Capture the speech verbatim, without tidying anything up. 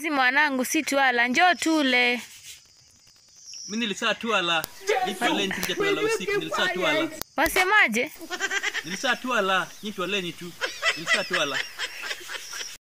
Saizi mwanangu si tuala, njoo tule. Mimi nilisaa tuala. Nitwaleni tuje tulala usiku, nilisaa tuala. Wasemaje? Nilisaa tuala, nitwaleni tu. Nilisaa tuala.